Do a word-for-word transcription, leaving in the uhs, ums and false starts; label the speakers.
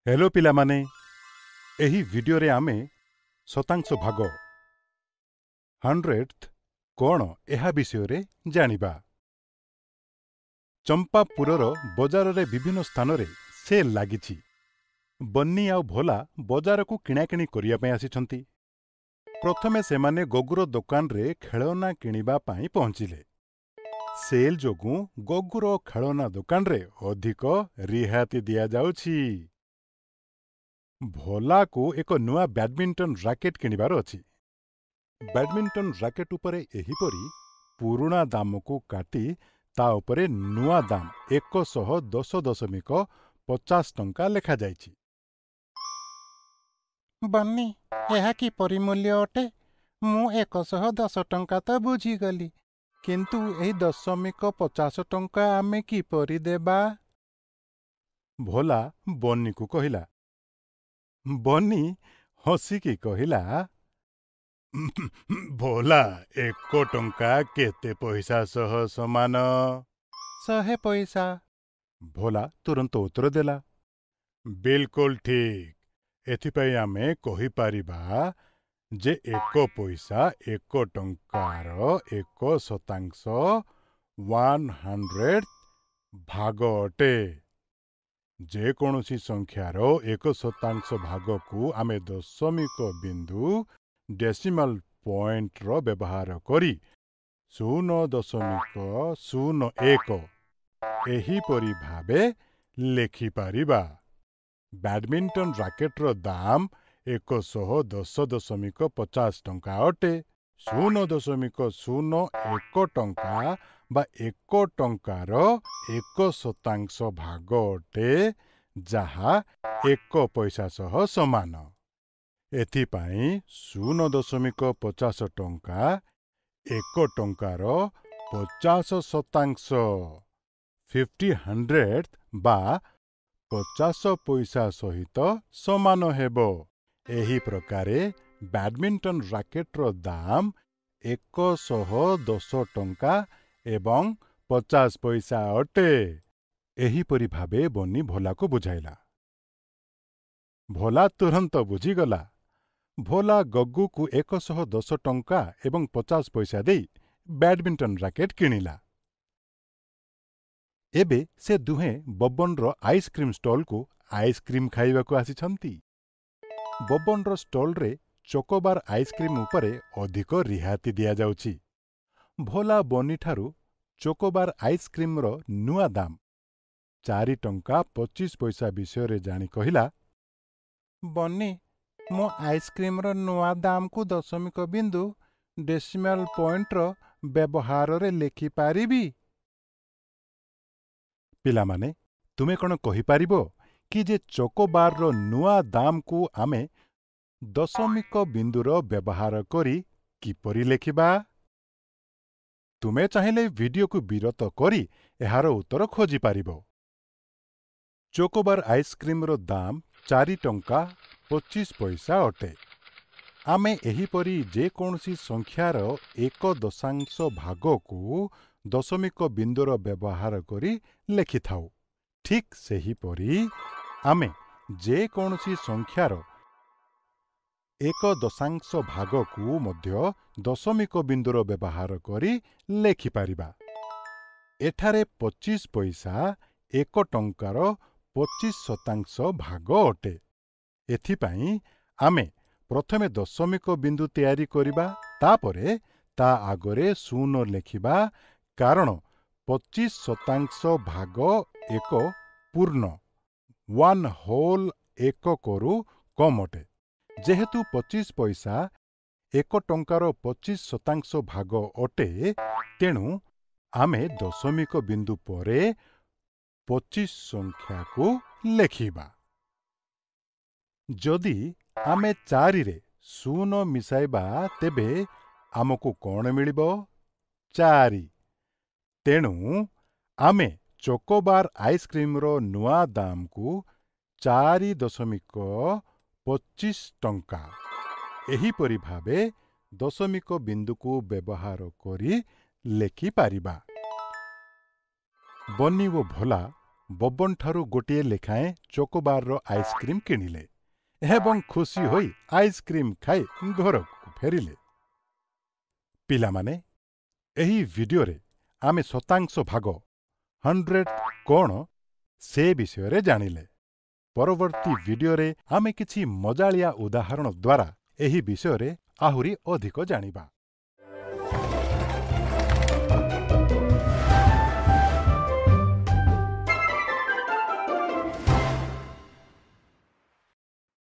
Speaker 1: Hello पिलामाने, एही video रे आमे शतांश भाग हंड्रेड्थ कौन एहा विषय रे जानिबा। चंपापुरर बजार रे विभिन्न स्थान रे सेल लागिछि। बन्नी आउ भोला बजार को किणाकिणी करिया पय आसिछंती। प्रथमे सेमाने गगुर दुकान रे खेलना किनिबा पय पहुंचिले। सेल जोगु गगुर खेलना दुकान रे अधिक रिहाती दिया जाउछि। भोला को एक नुआ बैडमिंटन रैकेट किनिबार अछि। बैडमिंटन रैकेट उपरे एहीपरी पुरुणा दाम को काटी ता उपरे नुआ दाम एक सौ दस दशमिक पचास टंका लेखा जाइछि।
Speaker 2: बन्नी यह कि परिमूल्य अटे? मु एक सौ दस टंका तो बुझीगली, किंतु एही दशमिक पचास टंका आमे कि परि देबा?
Speaker 1: भोला बन्नी को कहिला। बन्नी हसिकी कहिला, भोला एक टंका केते पैसा सह समान?
Speaker 2: शहे पैसा।
Speaker 1: भोला तुरंत उत्तर देला, बिल्कुल ठीक। एथिपाई आमे कहि पारिबा जे एक पैसा एक टंकार एक शतांश वन हंड्रेड भाग अटे। जे कोनोसी संख्यार एक शतांश भाग को आमे दशमिक बिंदु डेसिमल पॉइंट रो व्यवहार करी शून्य दशमिक शून्य एक एही परी भावे लेखि पारिबा। बैडमिंटन रैकेट रो दाम एक सौ दस दशमिक पचास टंका अटे। शून्य दशमिक शून्य एक टंका बा एक टंकार एक शतांश भाग अटे, जहा एक पैसा सह समान। एथिपाई शून्य दशमिक पचास टंका एक टंकार पचास शतांश फिफ्टी हंड्रेड बा पचास पैसा सहित समान हेबो। एही प्रकारे बैडमिंटन रैकेट रो दाम एक सौ दस टंका एवं पचास पैसा अटे। एही परी भावे बन्नी भोला को बुझाइला। भोला तुरंत बुझीगला। भोला गग्गू को एक सौ दस टंका एवं पचास पैसा देई बैडमिंटन रैकेट किनिला। एबे से दुहे बब्बन रो आइसक्रीम स्टॉल को आइसक्रीम खाइबा को आसिछंती। बब्बन रो स्टॉल रे चोकोबार आइसक्रीम उपरे अधिक रिहाती दिया जाउछि। भोला बन्नी ठारू चोकोबार आइसक्रीम रो नुआ दाम चारि टंका पच्चीस पैसा विषय रे जानी कहिला,
Speaker 2: बन्नी मो आइसक्रीम रो नुआ दाम को दशमिक बिंदु डेसिमल पॉइंट रो व्यवहार रे लेखि पारिबी?
Speaker 1: पिला माने तुमे कौन कहि पारिबो कि जे चोकोबार रो नुआ दाम को आमे दशमिक बिंदुर व्यवहार करी किपरि लेखिबा? तुमे चाहिले वीडियो को विरत करी एहार उत्तर खोजी पारिबो। चोकोबार आइसक्रीम रो दाम चारि टंका पच्चीस पैसा अटे। आमे एही परी जे कोनसी संख्यार एक दशांश भाग को दशमिक बिंदुर व्यवहार करी लेखि थाउ। ठीक सेही परी आमे जे कोनसी संख्यार एक दशांश भाग को मध्य दशमिक बिंदुर व्यवहार करी लेखि पारिबा। एठारे पच्चीस पैसा एक टंकार पच्चीस शतांश भाग अटे। एथिपाई आमे प्रथमे दशमिक बिंदु तैयारी करिबा, तापरे ता आगरे शून्य लेखिबा, कारण पच्चीस शतांश भाग एक पूर्ण वन होल एक करु कम अटे। जेहेतु पच्चीस पैसा एक टंकार पच्चीस शतांश भाग अटे, तेणु आमे दशमिक बिंदु परे पच्चीस संख्या को लेखिबा। जदि आमे चारि रे शून्य मिसाइबा तेबे आमको कौन मिलिबो? चारि। तेणु आमे चोकोबार आइसक्रीम रो नुआ दाम को चारि दशमिक पच्चीस टंका एही परी भावे दशमिक बिंदु को व्यवहार करी लेखि पारिबा। बन्नी वो भोला ବବନଠାରୁ ଗୋଟିଏ ଲେଖାଏଁ ଚୋକୋବାରର ଆଇସ୍କ୍ରିମ୍ କିଣିଲେ ଏବଂ ଖୁସି ହୋଇ ଆଇସ୍କ୍ରିମ୍ ଖାଇ ଘରକୁ ଫେରିଲେ। ପିଲାମାନେ, ଏହି ଭିଡିଓରେ ଆମେ ଶତାଂଶ ଭାଗ ହଣ୍ଡ୍ରେଡ କ'ଣ ସେ ବିଷୟରେ ଜାଣିଲେ। ପରବର୍ତ୍ତୀ ଭିଡିଓରେ ଆମେ କିଛି ମଜାଳିଆ ଉଦାହରଣ ଦ୍ୱାରା ଏହି ବିଷୟରେ ଆହୁରି ଅଧିକ ଜାଣିବା।